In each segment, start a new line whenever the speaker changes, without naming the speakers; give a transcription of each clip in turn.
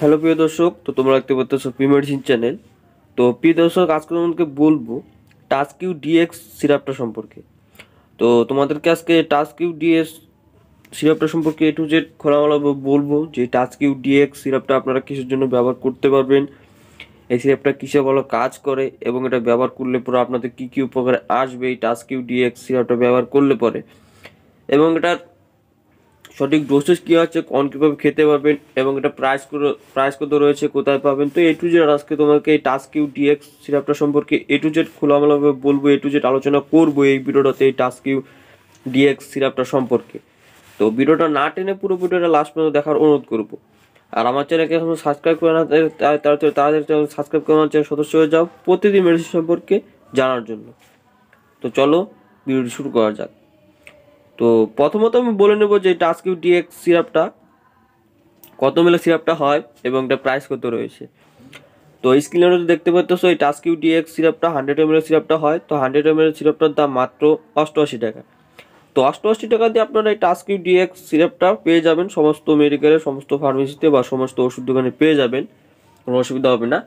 Hello প্রিয় দর্শক, তো তোমরা দেখতে পাচ্ছ পি মেডিসিন চ্যানেল। তো প্রিয় দর্শক, আজকে তোমাদেরকে বলবো টাস্কিউ ডিএক্স সিরাপটা সম্পর্কে। তো তোমাদেরকে আজকে টাস্কিউ ডিএক্স সিরাপটা সম্পর্কে এ টু জেড খোলামেলাভাবে বলবো যে টাস্কিউ ডিএক্স সিরাপটা আপনারা কিসের জন্য ব্যবহার করতে পারবেন, এই সিরাপটা কিসে ভালো কাজ করে এবং এটা ব্যবহার করলে পরে আপনাদের কী কী উপকারে আসবে এই টাস্কিউ ডিএক্স সিরাপটা ব্যবহার করলে পরে, এবং এটার সঠিক ডোসেজ কী আছে, কোন কীভাবে খেতে পারবেন এবং এটা প্রাইস কত রয়েছে, কোথায় পাবেন। তো এ টু জেড আজকে তোমাকে এই টাস্কিউ ডিএক্স সিরাপটা সম্পর্কে এ টু জেড খোলামেলাভাবে বলবো, এ টু জেড আলোচনা করবো এই ভিডিওটাতে এই টাস্কিউ ডিএক্স সিরাপটা সম্পর্কে। তো ভিডিওটা না টেনে পুরো ভিডিওটা লাস্ট পর্যন্ত দেখার অনুরোধ করবো। আর আমার চ্যানেলকে এখন সাবস্ক্রাইব করে না তাড়াতাড়ি সাবস্ক্রাইব করে আমার চ্যানেল সদস্য হয়ে যাও প্রতিদিন মেডিসিন সম্পর্কে জানার জন্য। তো চলো ভিডিওটি শুরু করা যাক। তো প্রথমত আমি বলে নেব যে টাস্কিউ ডিএক্স সিরাপটা কত মিলি সিরাপটা হয় এবং এটা প্রাইস কত রয়েছে। তো এই স্ক্রিনে দেখতে পাচ্ছ এই টাস্কিউ ডিএক্স সিরাপটা 100 ml সিরাপটা হয়। তো 100 ml সিরাপটার দাম মাত্র 88 টাকা। তো 88 টাকা দিয়ে আপনারা এই টাস্কিউ ডিএক্স সিরাপটা পেয়ে যাবেন সমস্ত মেডিকেলের, সমস্ত ফার্মেসিতে বা সমস্ত ওষুধ দোকানে পেয়ে যাবেন, কোনো অসুবিধা হবে না।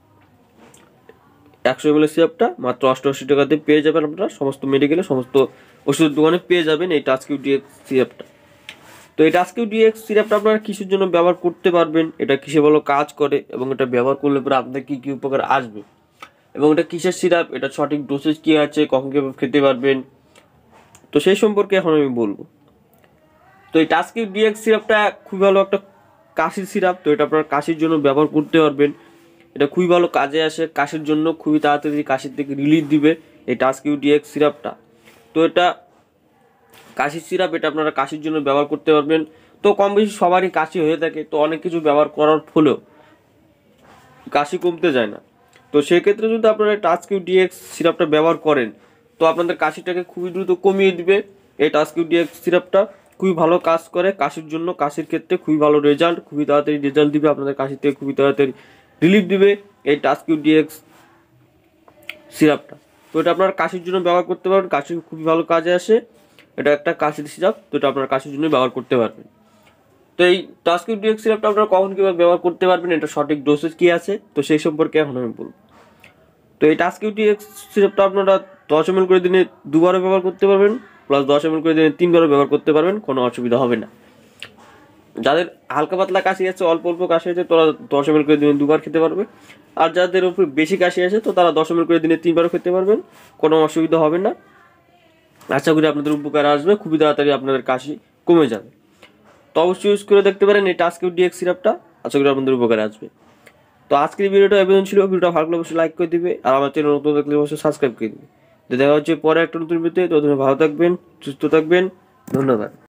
100 ml সিরাপটা মাত্র 88 টাকাতে পেয়ে যাবেন আপনারা সমস্ত মেডিকেলে, সমস্ত ওষুধের দোকানে পেয়ে যাবেন এই টাস্কিউ ডিএক্স সিরাপটা। তো এই টাস্কিউ ডিএক্স সিরাপটা আপনারা কিসের জন্য ব্যবহার করতে পারবেন, এটা কিসে ভালো কাজ করে এবং এটা ব্যবহার করলে পরে আপনাদের কী কী উপকার আসবে এবং এটা কিসের সিরাপ, এটা সঠিক ডোসেজ কী আছে, কখন কীভাবে খেতে পারবেন, তো সেই সম্পর্কে এখন আমি বলবো। তো এই টাস্কিউ ডিএক্স সিরাপটা খুবই ভালো একটা কাশির সিরাপ। তো এটা আপনারা কাশির জন্য ব্যবহার করতে পারবেন। এটা খুবই ভালো কাজে আসে কাশির জন্য, খুবই তাড়াতাড়ি কাশির থেকে রিলিফ দিবে এই টাস্কিউ ডিএক্স সিরাপটা। তো এটা কাশির সিরাপ, এটা আপনারা কাশির জন্য ব্যবহার করতে পারবেন। তো কম বেশি সবারই কাশি হয়ে থাকে, তো অনেক কিছু ব্যবহার করার ফলেও কাশি কমতে যায় না। তো সেক্ষেত্রে যদি আপনারা টাস্কিউ ডিএক্স সিরাপটা ব্যবহার করেন তো আপনাদের কাশিটাকে খুবই দ্রুত কমিয়ে দিবে। এই টাস্কিউ ডিএক্স সিরাপটা খুবই ভালো কাজ করে কাশির জন্য, কাশির ক্ষেত্রে খুবই ভালো রেজাল্ট, খুবই তাড়াতাড়ি রেজাল্ট দিবে, আপনাদের কাশির থেকে খুবই তাড়াতাড়ি রিলিফ দিবে এই টাস্কিউ ডিএক্স সিরাপটা। তো এটা আপনারা কাশির জন্য ব্যবহার করতে পারবেন, কাশির খুবই ভালো কাজে আসে, এটা একটা কাশির সিরাপ। তো এটা আপনারা কাশির জন্য ব্যবহার করতে পারবেন। তো এই টাস্কিউ ডিএক্স সিরাপটা আপনারা কখন কীভাবে ব্যবহার করতে পারবেন, এটা সঠিক ডোসেজ কী আছে, তো সেই সম্পর্কে এখন আমি বলবো। তো এই টাস্কিউ ডিএক্স সিরাপটা আপনারা 10 ml করে দিনে দুবারও ব্যবহার করতে পারবেন, প্লাস 10 ml করে দিনে 3বারও ব্যবহার করতে পারবেন, কোনো অসুবিধা হবে না। যাদের হালকা পাতলা কাশি আছে, অল্প অল্প কাশি আছে, তারা 10 ml করে দিনে দুবার খেতে পারবে। আর যাদের উপরে বেশি কাশি আছে তো তারা 10 ml করে দিনে 3বারও খেতে পারবেন, কোনো অসুবিধা হবে না। আশা করি আপনাদের উপকার আসবে, খুবই তাড়াতাড়ি আপনাদের কাশি কমে যাবে। তো অবশ্যই ইউজ করে দেখতে পারেন এই টাস্কিউ ডিএক্স সিরাপটা, আশা করি আপনাদের উপকারে আসবে। তো আজকের ভিডিওটা এমন ছিল, ভিডিওটা ভালো লাগলে অবশ্যই লাইক করে দিবে আর আমার চ্যানেল নতুন থাকলে অবশ্যই সাবস্ক্রাইব করে দিবে। তো দেখা হচ্ছে পরে একটা নতুন ভিডিওতে। তো ভালো থাকবেন, সুস্থ থাকবেন, ধন্যবাদ।